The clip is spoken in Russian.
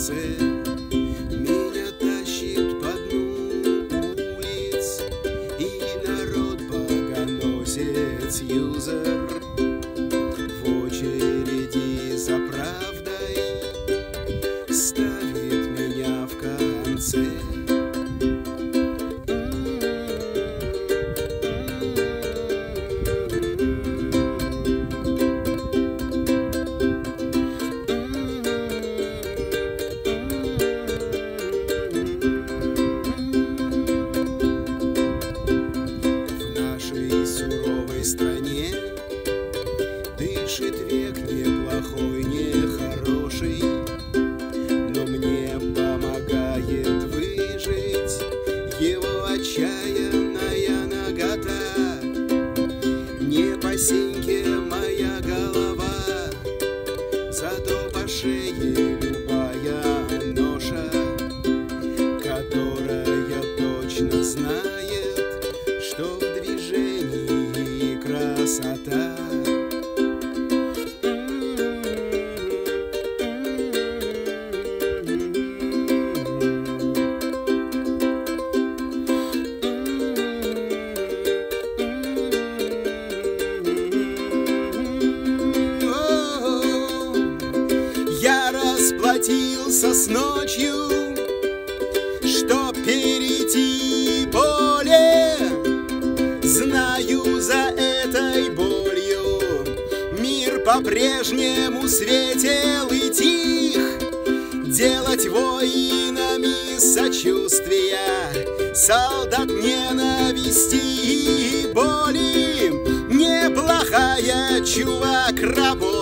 конце. Меня тащит по дну улиц, и народ богоносец юзер в очереди за правдой ставит меня в конце. Стране дышит век неплохой, нехороший, но мне помогает выжить его отчаянная нагота. Не по синьке моя голова, зато по шее любая ноша, которая точно знает, что в движении красота. Я расплатился с ночью, чтоб перейти поле. Знаю, за этой болью мир по-прежнему светел и тих. Делать воинами сочувствия, солдат ненависти и боли. Неплохая, чувак, работа.